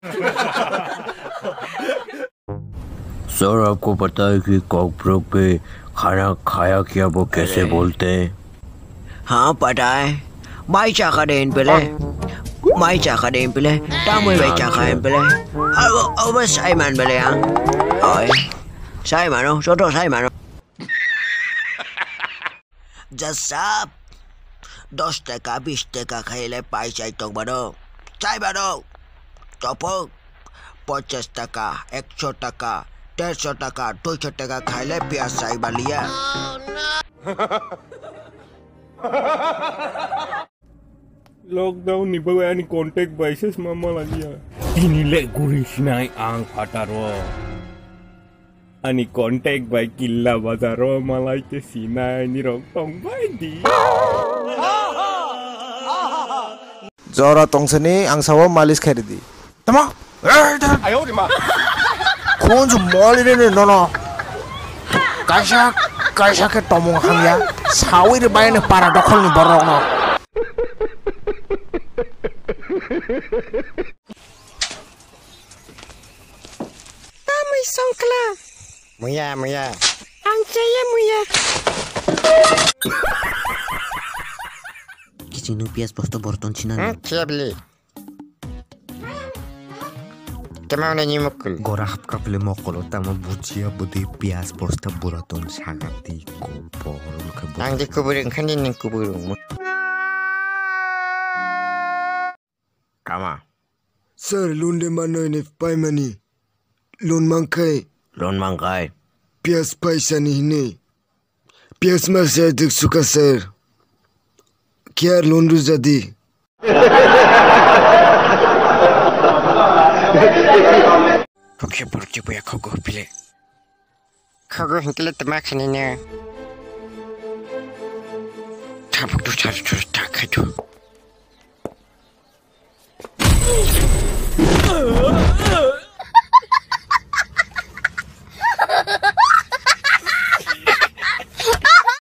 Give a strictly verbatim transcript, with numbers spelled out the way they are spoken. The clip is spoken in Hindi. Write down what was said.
सर आपको पता है कि कॉकब्रोक पे खाना खाया क्या वो कैसे बोलते हैं? हाँ पता है। माई चाका देन पहले माई चाका देन पहले तामुई बाई चाका देन पहले अब अब साइमन पहले हाँ ओए साइमन हो सोतो साइमन हो जसाब दस टका बीस टका खाइले पैसा तो बड़ो चाय बड़ो टपो पचास टका एक सौ टका डेढ़ सौ टका दो सौ टका खाइले प्याज चाय Ballia Lockdown ni bawa ni kontak basis mama lagi ya. Ini le guris naik ang pataro. Ani kontak baik killa bazaro malai ke sina ni rong tong baik di. Zora tong sini ang sawo malis kari di. Tama? Ayo di ma. Kau tu mali ni no no. Kaisa kaisa ke tomong hang ya. Sawi di bayi ni para dokol ni borok no. Tamuy songkla. Muya muya. Ang saya muya. Kici nu pias posto borton Cina. Siap beli. Tema mana ni mukul? Gora hapka pele mokolo tama bucia budi pias posta buraton sagati Kokborok ke. Ang di kuburin kan di ni kuburung. Kama. Sir, loan de mana ni pai mani. Loan mangkai. Loan mangkai. Pias paisa ni ni. Pias masih dik suka sir. Kya loan ru jadi. Oke, pergi punya kau pilih. Kau hingkile temak ni ni. Tapi tu cari cari tak kau.